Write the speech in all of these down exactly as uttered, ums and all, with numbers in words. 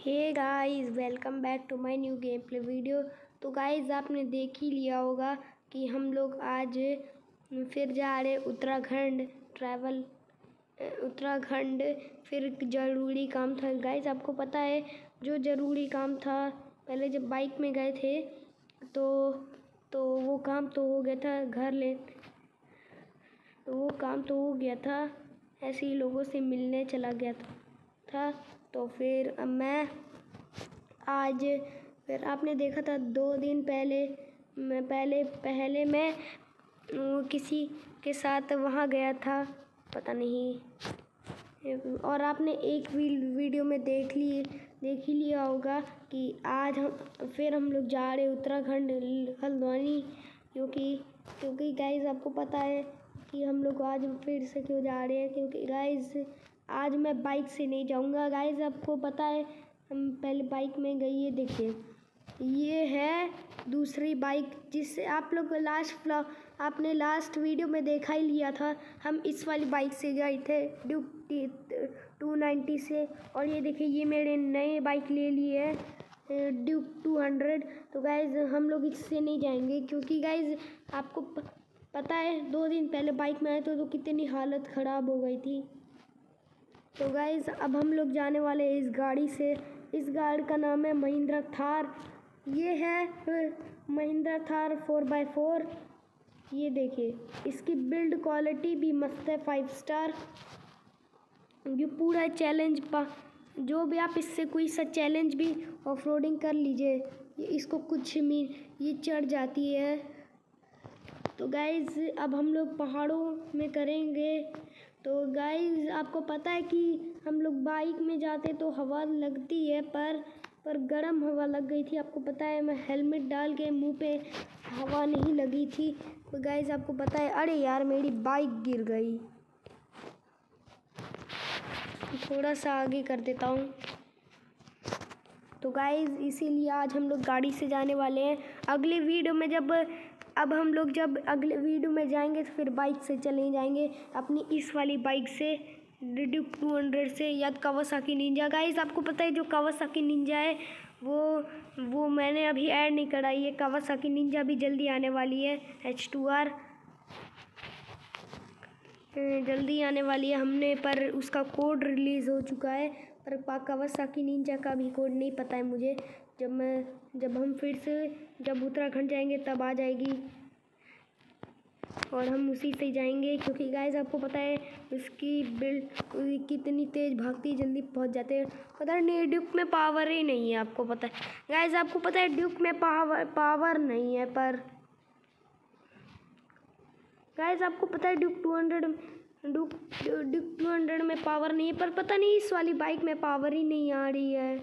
Hey guys, welcome back to my new game play video. तो guys, आपने देख ही लिया होगा कि हम लोग आज फिर जा रहे उत्तराखंड ट्रैवल उत्तराखंड फिर ज़रूरी काम था। गाइस, आपको पता है जो ज़रूरी काम था, पहले जब बाइक में गए थे तो तो वो काम तो हो गया था, घर ले तो वो काम तो हो गया था, ऐसे ही लोगों से मिलने चला गया था, था। तो फिर अब मैं आज फिर आपने देखा था दो दिन पहले मैं पहले पहले मैं किसी के साथ वहाँ गया था, पता नहीं। और आपने एक वीडियो में देख लिए देख ही लिया होगा कि आज हम फिर हम लोग जा रहे उत्तराखंड हल्द्वानी, क्योंकि क्योंकि गाइस आपको पता है कि हम लोग आज फिर से क्यों जा रहे हैं, क्योंकि गाइस आज मैं बाइक से नहीं जाऊंगा। गाइस आपको पता है हम पहले बाइक में गई है, देखिए ये है दूसरी बाइक जिससे आप लोग लास्ट आपने लास्ट वीडियो में देखा ही लिया था। हम इस वाली बाइक से गए थे, ड्यूक टू नाइन्टी से। और ये देखिए ये मेरे नए बाइक ले लिए है ड्यूक टू हंड्रेड। तो गाइज हम लोग इससे नहीं जाएंगे, क्योंकि गाइज आपको पता है दो दिन पहले बाइक में आए थे तो कितनी हालत ख़राब हो गई थी। तो गाइज अब हम लोग जाने वाले हैं इस गाड़ी से। इस गाड़ी का नाम है महिंद्रा थार। ये है Mahindra Thar four by four. ये देखिए इसकी बिल्ड क्वालिटी भी मस्त है, फाइव स्टार। ये पूरा चैलेंज पा जो भी आप इससे कोई सा चैलेंज भी ऑफ रोडिंग कर लीजिए, ये इसको कुछ भी ये चढ़ जाती है। तो गाइज अब हम लोग पहाड़ों में करेंगे। तो गाइज आपको पता है कि हम लोग बाइक में जाते तो हवा लगती है, पर पर गर्म हवा लग गई थी। आपको पता है मैं हेलमेट डाल के मुंह पे हवा नहीं लगी थी। तो गाइज आपको पता है, अरे यार मेरी बाइक गिर गई। थोड़ा सा आगे कर देता हूँ। तो गाइज इसीलिए आज हम लोग गाड़ी से जाने वाले हैं। अगले वीडियो में जब अब हम लोग जब अगले वीडियो में जाएंगे तो फिर बाइक से चले जाएंगे, अपनी इस वाली बाइक से ड्यूक टू हंड्रेड से या कावासाकी निंजा। गाइस आपको पता है जो कावासाकी निंजा है वो वो मैंने अभी ऐड नहीं कराई है। कावासाकी निंजा भी जल्दी आने वाली है, एच टू आर जल्दी आने वाली है। हमने पर उसका कोड रिलीज़ हो चुका है, पर कावासाकी निंजा का भी कोड नहीं पता है मुझे। जब मैं जब हम फिर से जब उत्तराखंड जाएंगे तब आ जाएगी और हम उसी से जाएंगे, क्योंकि गाइस आपको पता है उसकी बिल्ड कितनी तेज़ भागती है, जल्दी पहुंच जाते हैं। पता नहीं ड्यूक में पावर ही नहीं है, आपको पता है गाइस आपको पता है ड्यूक में पावर पावर नहीं है। पर गाइस आपको पता है Duke two hundred Duke Duke two hundred में पावर नहीं है, पर पता नहीं इस वाली बाइक में पावर ही नहीं आ रही है।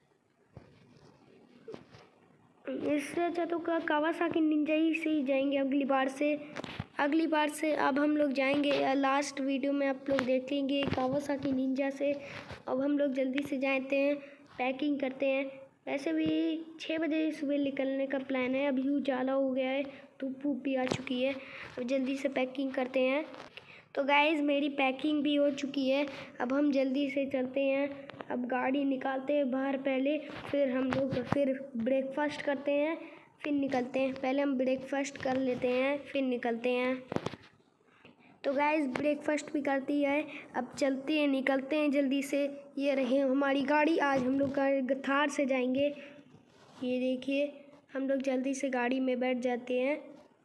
इससे अच्छा तो कावासाकी निंजा ही से ही जाएंगे अगली बार से अगली बार से अब हम लोग जाएंगे। लास्ट वीडियो में आप लोग देखेंगे कावासाकी निंजा से। अब हम लोग जल्दी से जाते हैं, पैकिंग करते हैं। वैसे भी छः बजे सुबह निकलने का प्लान है, अभी उजाला हो गया है, धूप वूप भी आ चुकी है। अब जल्दी से पैकिंग करते हैं। तो गाइज़ मेरी पैकिंग भी हो चुकी है, अब हम जल्दी से चलते हैं। अब गाड़ी निकालते हैं बाहर पहले, फिर हम लोग फिर ब्रेकफास्ट करते हैं, फिर निकलते हैं। पहले हम ब्रेकफास्ट कर लेते हैं, फिर निकलते हैं। तो गाइज़ ब्रेकफास्ट भी करती है, अब चलते हैं, निकलते हैं जल्दी से। ये रही हमारी गाड़ी, आज हम लोग थार से जाएंगे। ये देखिए हम लोग जल्दी से गाड़ी में बैठ जाते हैं।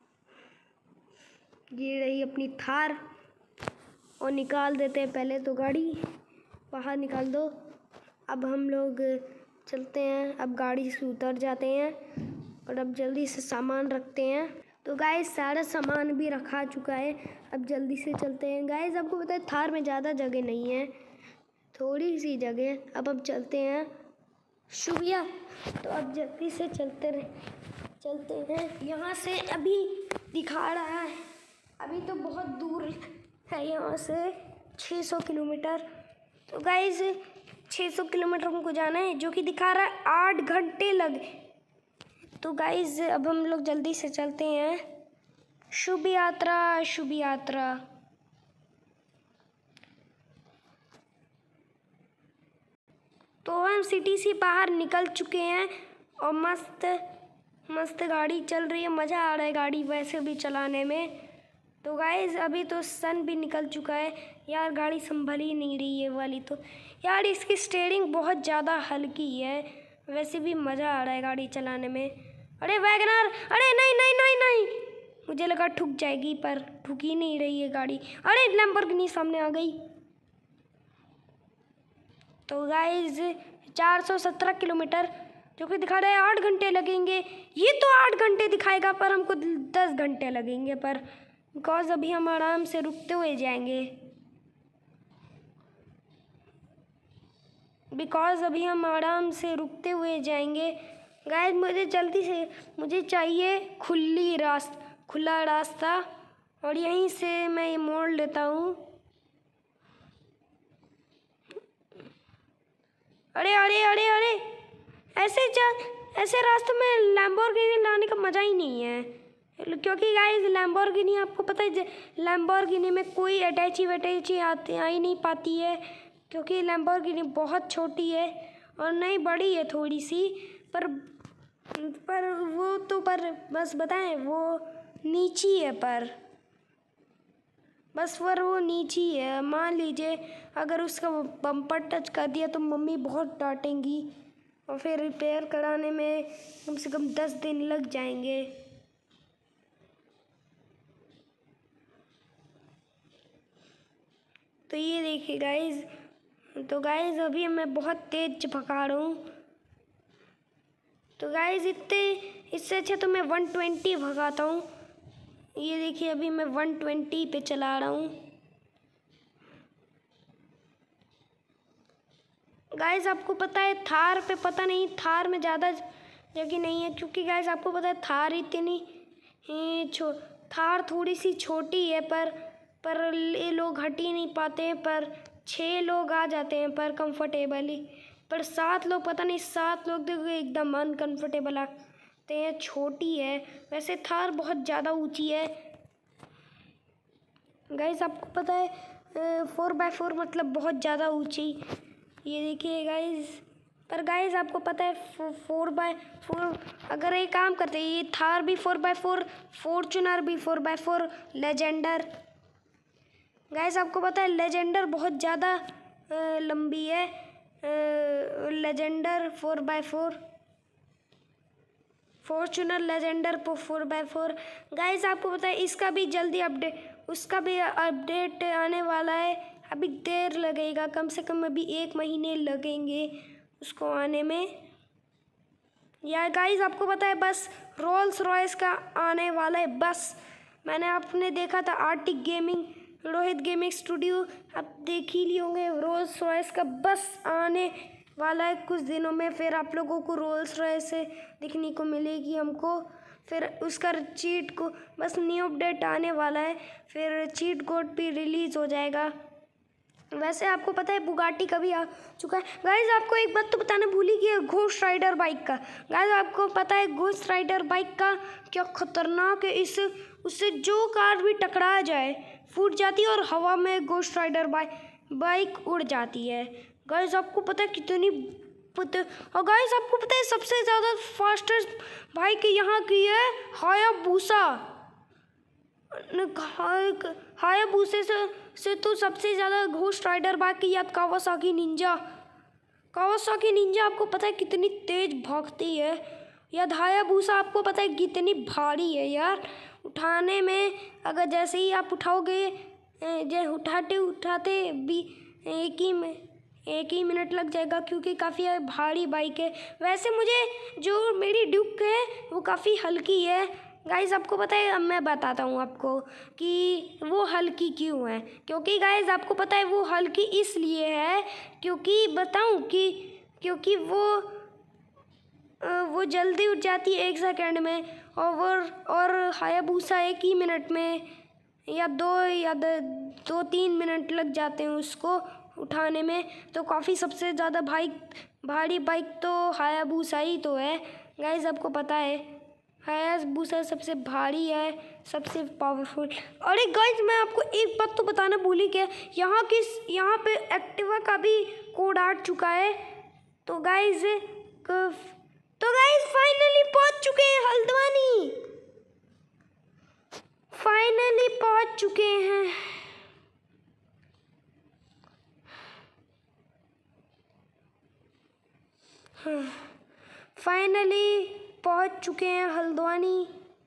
ये रही अपनी थार और निकाल देते हैं पहले तो गाड़ी बाहर निकाल दो। अब हम लोग चलते हैं, अब गाड़ी से उतर जाते हैं और अब जल्दी से सामान रखते हैं। तो गाइस सारा सामान भी रखा चुका है, अब जल्दी से चलते हैं। गाइस आपको पता है थार में ज़्यादा जगह नहीं है, थोड़ी सी जगह। अब अब चलते हैं शुभिया। तो अब जल्दी से चलते रहे चलते हैं यहाँ से। अभी दिखा रहा है अभी तो बहुत दूर है यहाँ से, छः सौ किलोमीटर। तो गाइस छः सौ किलोमीटर हमको जाना है, जो कि दिखा रहा है आठ घंटे लगे। तो गाइस अब हम लोग जल्दी से चलते हैं। शुभ यात्रा, शुभ यात्रा। तो हम सिटी से बाहर निकल चुके हैं और मस्त मस्त गाड़ी चल रही है, मज़ा आ रहा है गाड़ी वैसे भी चलाने में। तो गाइस अभी तो सन भी निकल चुका है यार, गाड़ी संभल ही नहीं रही है वाली तो यार। इसकी स्टीयरिंग बहुत ज़्यादा हल्की है, वैसे भी मज़ा आ रहा है गाड़ी चलाने में। अरे वैगनर, अरे नहीं नहीं नहीं नहीं, मुझे लगा ठुक जाएगी पर ठुक ही नहीं रही है गाड़ी। अरे लैम्बोर्गिनी सामने आ गई। तो गाइस चार सौ सत्रह किलोमीटर जो कि दिखा रहा है आठ घंटे लगेंगे। ये तो आठ घंटे दिखाएगा पर हमको दस घंटे लगेंगे, पर बिकॉज अभी हम आराम से रुकते हुए जाएंगे बिकॉज अभी हम आराम से रुकते हुए जाएंगे गाइस मुझे जल्दी से मुझे चाहिए खुली रास्ता खुला रास्ता और यहीं से मैं ये मोड़ लेता हूँ। अरे अरे अरे अरे ऐसे चल ऐसे रास्ते में लैम्बोर्गिनी लाने का मज़ा ही नहीं है, क्योंकि गाइस लैम्बोर्गिनी आपको पता है लैम्बोर्गिनी में कोई अटैची वटैची आती आ ही नहीं पाती है, क्योंकि लैम्बोर्गिनी बहुत छोटी है और नहीं बड़ी है थोड़ी सी, पर पर वो तो पर बस बताएं वो नीची है, पर बस पर वो नीची है। मान लीजिए अगर उसका बम्पर टच कर दिया तो मम्मी बहुत डांटेंगी और फिर रिपेयर कराने में कम से कम दस दिन लग जाएंगे। तो ये देखिए गाइस, तो गाइस अभी मैं बहुत तेज भगा रहा हूँ। तो गाइस इतने इससे अच्छा तो मैं वन ट्वेंटी भगाता हूँ। ये देखिए अभी मैं वन ट्वेंटी पे चला रहा हूँ। गाइस आपको पता है थार पे पता नहीं थार में ज़्यादा जगह नहीं है, क्योंकि गाइस आपको पता है थार इतनी छो थार थोड़ी सी छोटी है, पर पर ये लोग हट ही नहीं पाते हैं, पर छः लोग आ जाते हैं पर कंफर्टेबली, पर सात लोग पता नहीं सात लोग देखो एकदम अनकंफर्टेबल आते हैं। छोटी है वैसे थार बहुत ज़्यादा ऊंची है। गाइस आपको पता है फोर बाय फोर मतलब बहुत ज़्यादा ऊंची, ये देखिए गाइस। पर गाइस आपको पता है फोर बाय फोर अगर ये काम करते हैं, ये थार भी फोर बाय फोर, फॉर्च्यूनर भी four by four, Legender guys आपको पता है लेजेंडर बहुत ज़्यादा लंबी है, Legender four by four, Fortuner Legender four by four. Guys आपको पता है इसका भी जल्दी अपडेट उसका भी अपडेट आने वाला है, अभी देर लगेगा, कम से कम अभी एक महीने लगेंगे उसको आने में। यार गाइस आपको पता है बस रोल्स रॉयस का आने वाला है बस। मैंने आपने देखा था Arctic gaming Rohit gaming studio, आप देख ही लिए होंगे रोल्स रॉयस का बस आने वाला है कुछ दिनों में। फिर आप लोगों को रोल्स रॉयस से दिखने को मिलेगी हमको, फिर उसका चीट को बस न्यू अपडेट आने वाला है, फिर चीट कोड भी रिलीज़ हो जाएगा। वैसे आपको पता है बुगाटी का भी आ चुका है। गाइस आपको एक बात तो बताना भूल ही गया घोस्ट राइडर बाइक का। गाइस आपको पता है घोस्ट राइडर बाइक का क्या खतरनाक है, इस उससे जो कार भी टकरा जाए फूट जाती है और हवा में घोस्ट राइडर बाइक बाइक उड़ जाती है। गाइस आपको पता है कितनी पता और गाइस आपको पता है सबसे ज़्यादा फास्टेस्ट बाइक यहाँ की है हायाबुसा। हायाबुसा से से तो सबसे ज़्यादा घोस्ट राइडर बाइक की याद कावासाकी निंजा। कावासाकी निंजा आपको पता है कितनी तेज भागती है। याद हायाबुसा आपको पता है कितनी भारी है यार, उठाने में अगर जैसे ही आप उठाओगे जैसे उठाते उठाते भी एक ही में एक ही मिनट लग जाएगा, क्योंकि काफ़ी भारी बाइक है। वैसे मुझे जो मेरी ड्यूक है वो काफ़ी हल्की है। गाइस आपको पता है अब मैं बताता हूँ आपको कि वो हल्की क्यों है, क्योंकि गाइस आपको पता है वो हल्की इसलिए है क्योंकि बताऊँ कि क्योंकि वो वो जल्दी उठ जाती है एक सेकंड में, और और हायाबुसा एक ही मिनट में या दो या दो तीन मिनट लग जाते हैं उसको उठाने में। तो काफ़ी सबसे ज़्यादा बाइक भारी बाइक तो हायाबुसा ही तो है। गाइस आपको पता है हायाबुसा सबसे भारी है, सबसे पावरफुल। अरे गाइस मैं आपको एक बात तो बताना भूल ही गया, यहाँ किस यहाँ पे एक्टिवा का भी कोड आ चुका है। तो गाइज तो गाइज फाइनली पहुंच चुके हैं हल्द्वानी। फाइनली पहुंच चुके हैं। हाँ फाइनली पहुंच चुके हैं हल्द्वानी।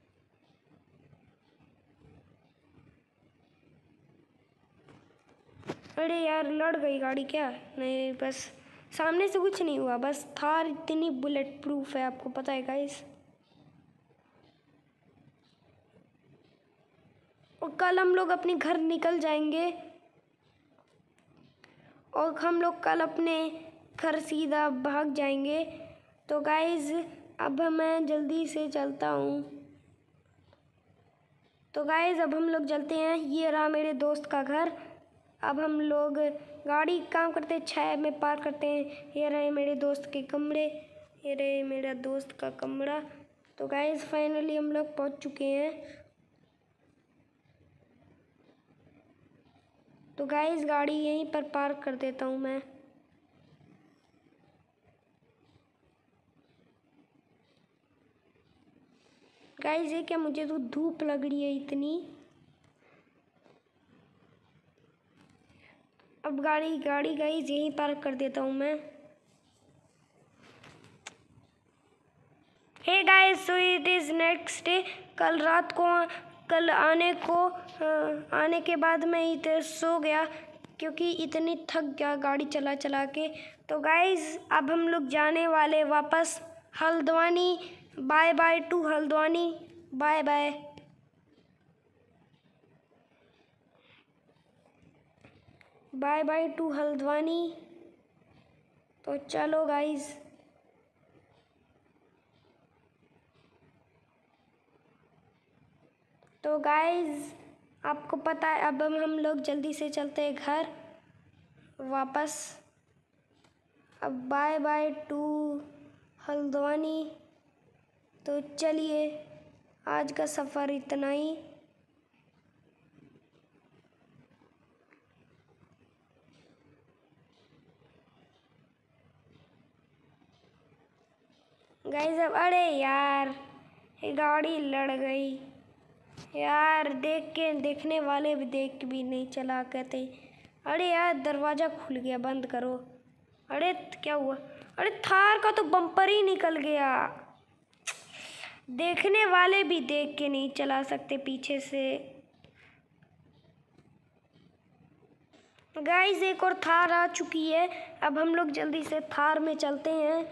अरे यार लड़ गई गाड़ी क्या? नहीं बस सामने से कुछ नहीं हुआ, बस थार इतनी बुलेट प्रूफ है, आपको पता है गाइस। और कल हम लोग अपने घर निकल जाएंगे और हम लोग कल अपने घर सीधा भाग जाएंगे। तो गाइस अब मैं जल्दी से चलता हूँ। तो गाइस अब हम लोग चलते हैं। ये रहा मेरे दोस्त का घर। अब हम लोग गाड़ी काम करते हैं, छः में पार करते हैं। ये रहे मेरे दोस्त के कमरे, ये रहे मेरा दोस्त का कमरा। तो गाइस फाइनली हम लोग पहुंच चुके हैं। तो गाइस गाड़ी यहीं पर पार्क कर देता हूं मैं। गाइस ये क्या, मुझे तो धूप लग रही है इतनी। अब गाड़ी गाड़ी गाइस यहीं पार्क कर देता हूँ मैं। Hey guys so it is next day. कल रात को कल आने को आ, आने के बाद मैं इधर सो गया क्योंकि इतनी थक गया गाड़ी चला चला के। तो गाइस अब हम लोग जाने वाले वापस Haldwani. Bye bye to Haldwani, bye bye. Bye bye to Haldwani. तो चलो गाइस तो गाइस आपको पता है अब हम लोग जल्दी से चलते हैं घर वापस। अब बाय बाय टू हल्द्वानी। तो चलिए आज का सफ़र इतना ही। गाइस अब अरे यार ये गाड़ी लड़ गई यार। देख के देखने वाले भी देख भी नहीं चला कहते। अरे यार दरवाज़ा खुल गया, बंद करो। अरे क्या हुआ? अरे थार का तो बम्पर ही निकल गया। देखने वाले भी देख के नहीं चला सकते पीछे से। गाइस एक और थार आ चुकी है। अब हम लोग जल्दी से थार में चलते हैं।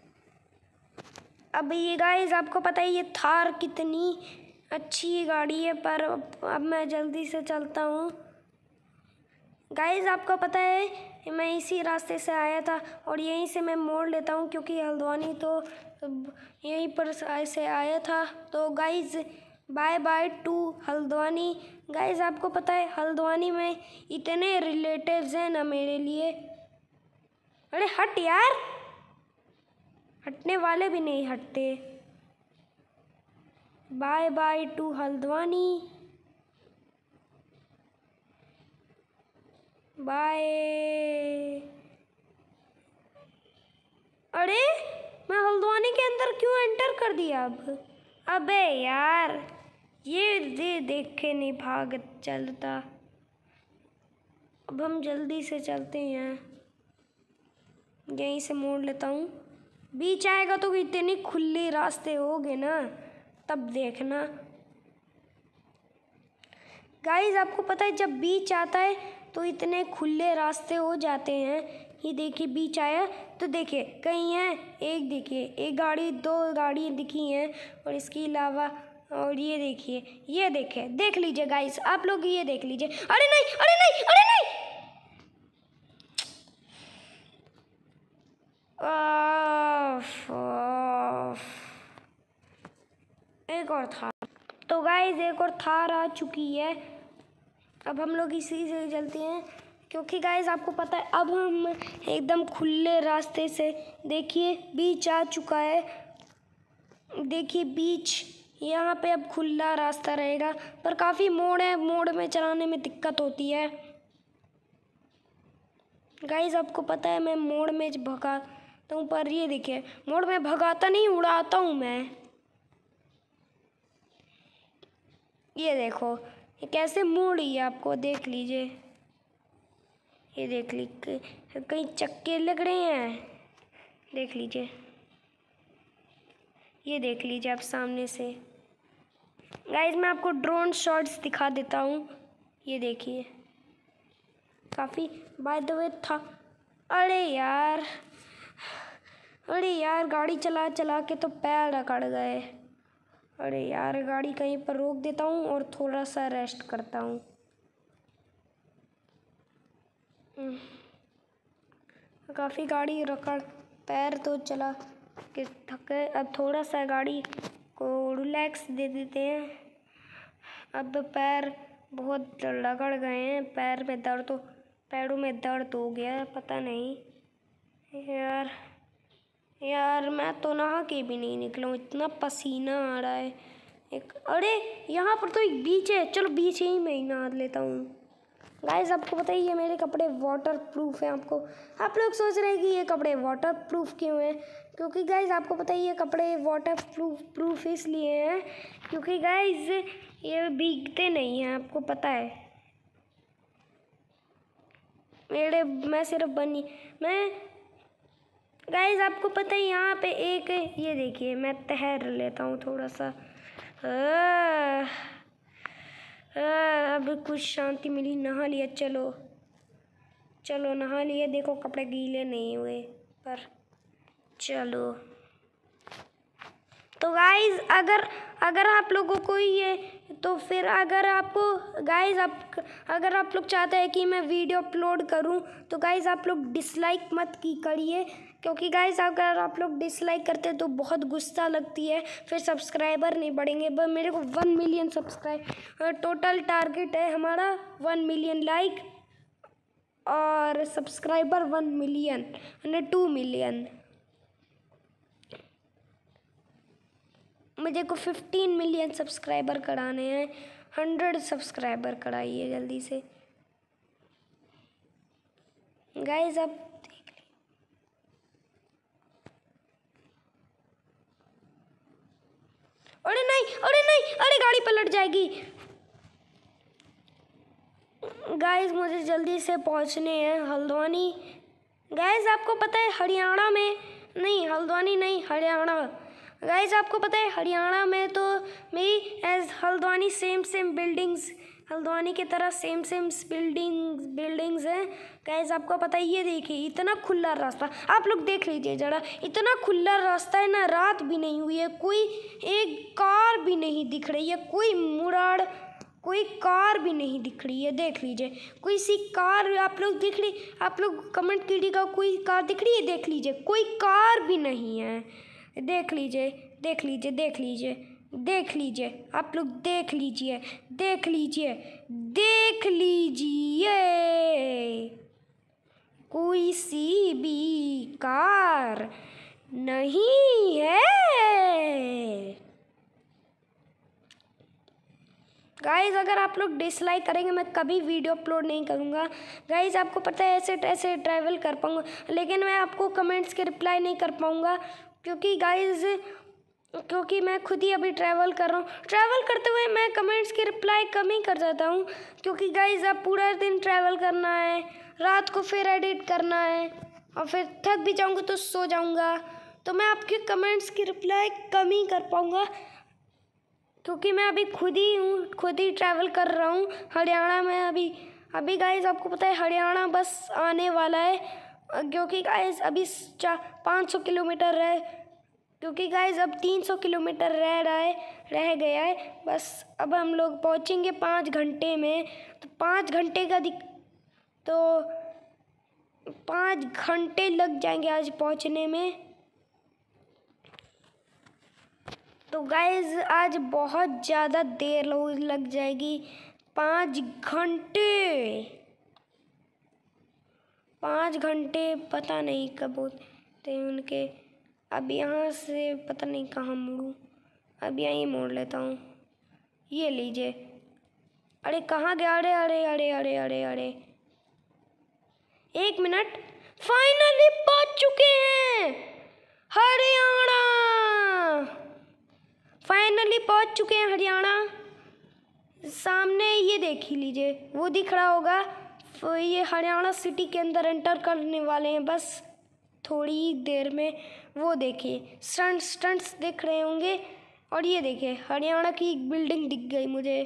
अब ये गाइस आपको पता है ये थार कितनी अच्छी गाड़ी है, पर अब मैं जल्दी से चलता हूँ। गाइस आपको पता है मैं इसी रास्ते से आया था और यहीं से मैं मोड़ लेता हूँ क्योंकि हल्द्वानी तो यहीं पर ऐसे आया था। तो guys bye bye to Haldwani. Guys आपको पता है हल्द्वानी में इतने रिलेटिव्स हैं ना मेरे लिए। अरे हट यार, हटने वाले भी नहीं हटते। Bye bye to Haldwani, bye. अरे मैं हल्द्वानी के अंदर क्यों एंटर कर दिया? अब अबे यार ये दे देख के नहीं भाग चलता। अब हम जल्दी से चलते हैं, यहीं से मोड़ लेता हूँ। बीच आएगा तो इतने खुले रास्ते होंगे ना, तब देखना। गाइस आपको पता है जब बीच आता है तो इतने खुले रास्ते हो जाते हैं। ये देखिए बीच आया तो देखिए कहीं है, एक देखिए एक गाड़ी, दो गाड़ी दिखी हैं और इसके अलावा और ये देखिए, ये देखिए, देख लीजिए गाइस आप लोग, ये देख लीजिए। अरे नहीं अरे नहीं अरे नहीं आफ, आफ। एक और था। तो गाइस एक और थार आ चुकी है। अब हम लोग इसी से चलते हैं क्योंकि गाइस आपको पता है अब हम एकदम खुले रास्ते से, देखिए बीच आ चुका है। देखिए बीच यहाँ पे अब खुला रास्ता रहेगा, पर काफ़ी मोड़ है, मोड़ में चलाने में दिक्कत होती है। गाइस आपको पता है मैं मोड़ में भगा तो पर ये देखिए मोड़ में भगाता नहीं, उड़ाता हूँ मैं। ये देखो ये कैसे मोड़ रही है, आपको देख लीजिए। ये देख लीजिए कहीं चक्के लग रहे हैं, देख लीजिए। ये देख लीजिए आप सामने से। गाइस मैं आपको ड्रोन शॉट्स दिखा देता हूँ। ये देखिए काफ़ी बाय द वे था। अरे यार अरे यार गाड़ी चला चला के तो पैर अकड़ गए। अरे यार गाड़ी कहीं पर रोक देता हूँ और थोड़ा सा रेस्ट करता हूँ। काफ़ी गाड़ी रखड़, पैर तो चला के थक गए। अब थोड़ा सा गाड़ी को रिलैक्स दे देते हैं। अब पैर बहुत रगड़ गए हैं, पैर में दर्द तो पैरों में दर्द हो गया, पता नहीं यार। यार मैं तो नहा के भी नहीं निकला हूँ, इतना पसीना आ रहा है। एक अरे यहाँ पर तो एक बीच है, चलो बीच ही में ही नहा लेता हूँ। गाइस आपको पता ही है मेरे कपड़े वाटर प्रूफ हैं। आपको आप लोग सोच रहे हैं कि ये कपड़े वाटर प्रूफ क्यों हैं, क्योंकि गाइस आपको पता ही है कपड़े वाटर प्रूफ प्रूफ इसलिए हैं क्योंकि गाइस ये भीगते नहीं हैं, आपको पता है। मेरे मैं सिर्फ बनी मैं गाइस आपको पता है यहाँ पे एक ये देखिए मैं तैर लेता हूँ थोड़ा सा। आ, आ, अब कुछ शांति मिली, नहा लिया। चलो चलो नहा लिए, देखो कपड़े गीले नहीं हुए पर चलो। तो गाइस अगर अगर आप लोगों को ये तो फिर अगर आपको गाइस आप अगर आप लोग चाहते हैं कि मैं वीडियो अपलोड करूं तो गाइस आप लोग डिसलाइक मत की करिए, क्योंकि गाइस अगर आप लोग डिसलाइक करते तो बहुत गुस्सा लगती है, फिर सब्सक्राइबर नहीं बढ़ेंगे। बस मेरे को one million subscribe total target है हमारा, वन मिलियन लाइक और सब्सक्राइबर वन मिलियन यानी टू मिलियन। मुझे को फिफ्टीन मिलियन सब्सक्राइबर कराने हैं, हंड्रेड सब्सक्राइबर कराइए जल्दी से गाइस। अब देख ली अरे नहीं अरे नहीं अरे गाड़ी पलट जाएगी। गाइस मुझे जल्दी से पहुंचने हैं हल्द्वानी। गाइस आपको पता है हरियाणा में नहीं हल्द्वानी नहीं हरियाणा। गाइस आपको पता है हरियाणा में तो मेरी age Haldwani same same buildings Haldwani की तरह सेम सेम बिल्डिंग्स बिल्डिंग्स हैं। गाइस आपको पता है ये देखिए इतना खुला रास्ता, आप लोग देख लीजिए जरा, इतना खुला रास्ता है ना, रात भी नहीं हुई है, कोई एक कार भी नहीं दिख रही है, कोई मुराड़ कोई कार भी नहीं दिख रही है। देख लीजिए कोई सी कार आप लोग दिख रही, आप लोग कमेंट कीजिएगा कोई कार दिख रही है। देख लीजिए कोई कार भी नहीं है। देख लीजिए देख लीजिए देख लीजिए देख लीजिए आप लोग देख लीजिए देख लीजिए देख लीजिए कोई सी भी कार नहीं है। गाइस अगर आप लोग डिसलाइक करेंगे मैं कभी वीडियो अपलोड नहीं करूँगा। गाइस आपको पता है ऐसे ऐसे ट्रैवल कर पाऊँगा, लेकिन मैं आपको कमेंट्स के रिप्लाई नहीं कर पाऊँगा क्योंकि गाइस क्योंकि मैं खुद ही अभी ट्रैवल कर रहा हूँ। ट्रैवल करते हुए मैं कमेंट्स के रिप्लाई कम ही कर जाता हूँ क्योंकि गाइस अब पूरा दिन ट्रैवल करना है, रात को फिर एडिट करना है और फिर थक भी जाऊँगा तो सो जाऊँगा, तो मैं आपके कमेंट्स की रिप्लाई कम ही कर पाऊँगा क्योंकि मैं अभी खुद ही हूँ खुद ही ट्रैवल कर रहा हूँ हरियाणा में। अभी अभी गाइस आपको पता है हरियाणा बस आने वाला है क्योंकि गाइस अभी चार पाँच सौ किलोमीटर रह क्योंकि गाइस अब तीन सौ किलोमीटर रह रहा है रह गया है बस। अब हम लोग पहुँचेंगे पाँच घंटे में, तो पाँच घंटे का दिक तो पाँच घंटे लग जाएंगे आज पहुँचने में। तो गाइस आज बहुत ज़्यादा देर लग जाएगी, पाँच घंटे पाँच घंटे पता नहीं कब होते हैं उनके। अब यहाँ से पता नहीं कहाँ मुड़ूँ, अब यहीं मोड़ लेता हूँ। ये लीजिए। अरे कहाँ गया? अरे अरे अरे अरे अरे अरे एक मिनट, फाइनली पहुँच चुके हैं। पहुंच चुके हैं हरियाणा। सामने ये देख ही लीजिए, वो दिख रहा होगा, तो ये हरियाणा सिटी के अंदर एंटर करने वाले हैं बस थोड़ी ही देर में। वो देखिए स्टंट स्टंट्स दिख रहे होंगे। और ये देखिए हरियाणा की एक बिल्डिंग दिख गई मुझे।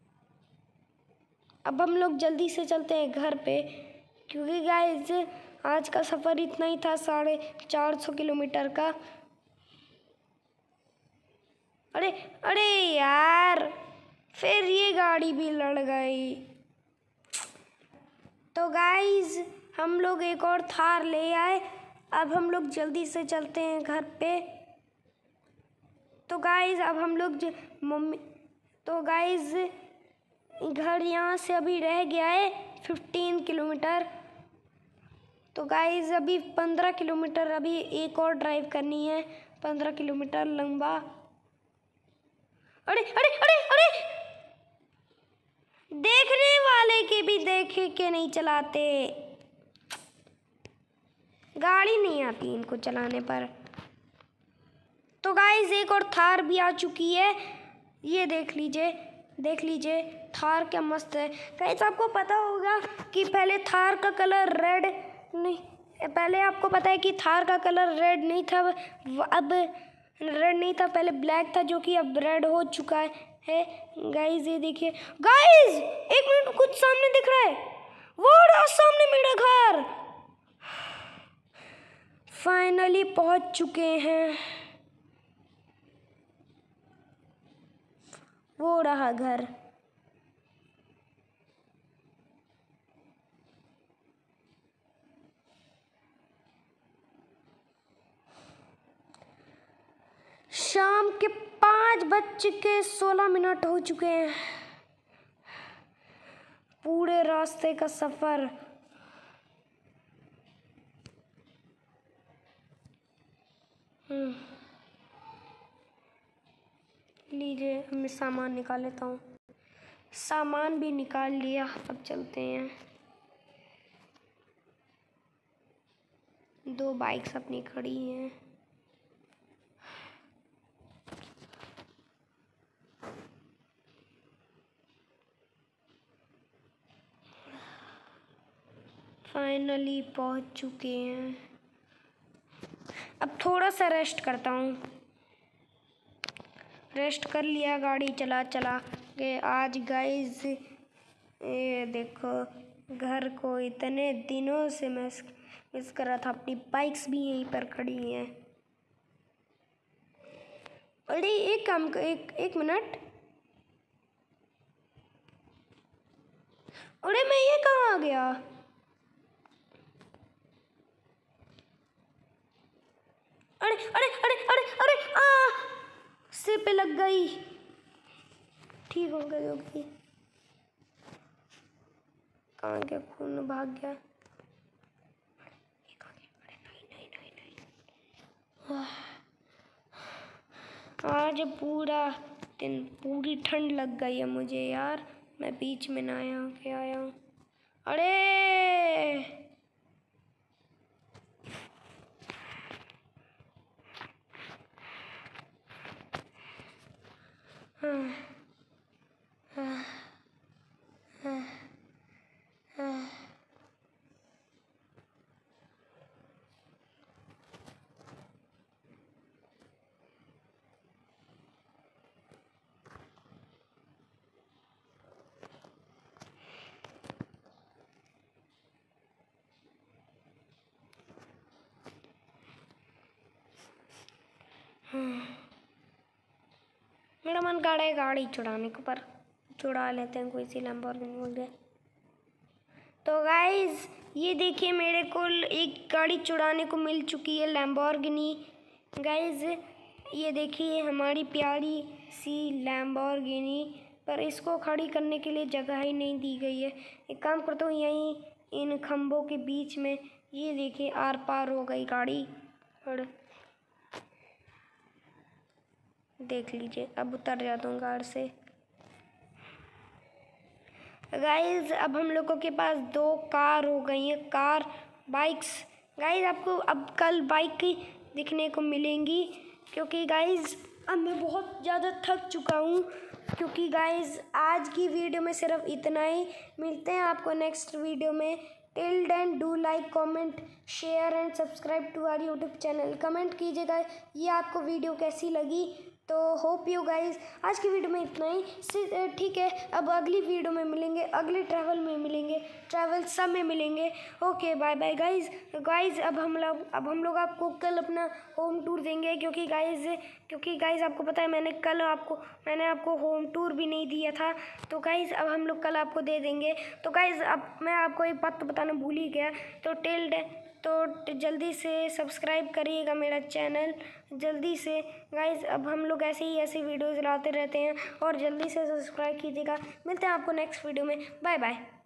अब हम लोग जल्दी से चलते हैं घर पे, क्योंकि गाइस आज का सफ़र इतना ही था, साढ़े चार सौ किलोमीटर का। अरे अरे यार, फिर ये गाड़ी भी लड़ गई। तो गाइस हम लोग एक और थार ले आए। अब हम लोग जल्दी से चलते हैं घर पे। तो गाइस अब हम लोग मम्मी तो गाइस घर यहाँ से अभी रह गया है फिफ्टीन किलोमीटर। तो गाइस अभी पंद्रह किलोमीटर अभी एक और ड्राइव करनी है, पंद्रह किलोमीटर लंबा। अरे अरे अरे अरे, देखने वाले के भी देखे के नहीं चलाते, गाड़ी नहीं आती इनको चलाने पर। तो गाइस एक और थार भी आ चुकी है, ये देख लीजिए, देख लीजिए थार क्या मस्त है। गाइस आपको पता होगा कि पहले थार का कलर रेड नहीं, पहले आपको पता है कि थार का कलर रेड नहीं था, अब रेड नहीं था, पहले ब्लैक था, जो कि अब रेड हो चुका है। गाइस ये देखिए, गाइस एक मिनट, कुछ सामने दिख रहा है, वो रहा सामने मेरा घर। फाइनली पहुंच चुके हैं, वो रहा घर। शाम के पाँच बज के सोलह मिनट हो चुके हैं। पूरे रास्ते का सफर हम्म लीजिए, मैं सामान निकाल लेता हूँ। सामान भी निकाल लिया, अब चलते हैं। दो बाइक्स अपनी खड़ी हैं। फाइनली पहुंच चुके हैं। अब थोड़ा सा रेस्ट करता हूँ। रेस्ट कर लिया गाड़ी चला चला के। आज गाइस ये देखो, घर को इतने दिनों से मिस मिस कर रहा था। अपनी बाइक्स भी यहीं पर खड़ी हैं। अरे एक काम एक एक मिनट, अरे मैं ये कहाँ आ गया? अरे अरे अरे अरे अरे आ सिर पे लग गई। ठीक हो गई होगी। कहाँ गया? खून भाग गया। आज पूरा दिन पूरी ठंड लग गई है मुझे यार। मैं बीच में नहाया के आया हूँ। अरे हाँ हाँ हाँ हाँ मेरा मन कर रहा है गाड़ी चुराने को, पर चुरा लेते हैं कोई सी लैम्बोर्गिनी वगैरह। तो गाइस ये देखिए, मेरे को एक गाड़ी चुराने को मिल चुकी है, लैम्बोर्गिनी। गाइस ये देखिए हमारी प्यारी सी लैम्बोर्गिनी, पर इसको खड़ी करने के लिए जगह ही नहीं दी गई है। एक काम करता हूँ, यहीं इन खंभों के बीच में, ये देखिए आर पार हो गई गाड़ी। और देख लीजिए, अब उतर जाता हूँ कार से। गाइस अब हम लोगों के पास दो कार हो गई हैं, कार बाइक्स। गाइस आपको अब कल बाइक दिखने को मिलेंगी, क्योंकि गाइस अब मैं बहुत ज़्यादा थक चुका हूँ, क्योंकि गाइज आज की वीडियो में सिर्फ इतना ही। मिलते हैं आपको नेक्स्ट वीडियो में। Till then do like, comment, share and subscribe to our YouTube channel. Comment कीजिएगा ये आपको वीडियो कैसी लगी। तो होप यू गाइज आज की वीडियो में इतना ही। ठीक है, अब अगली वीडियो में मिलेंगे, अगले ट्रैवल में मिलेंगे, ट्रैवल सब में मिलेंगे। Okay bye bye guys. Guys अब हम लोग अब हम लोग आपको कल अपना होम टूर देंगे, क्योंकि गाइज क्योंकि गाइज आपको पता है मैंने कल आपको मैंने आपको होम टूर भी नहीं दिया था। तो गाइज अब हम लोग कल आपको दे देंगे। तो गाइज अब मैं आपको एक बात तो बताना भूल ही गया। तो टिल तो जल्दी से सब्सक्राइब करिएगा मेरा चैनल, जल्दी से गाइज। अब हम लोग ऐसे ही ऐसे वीडियोज़ लाते रहते हैं, और जल्दी से सब्सक्राइब कीजिएगा। मिलते हैं आपको नेक्स्ट वीडियो में। Bye bye.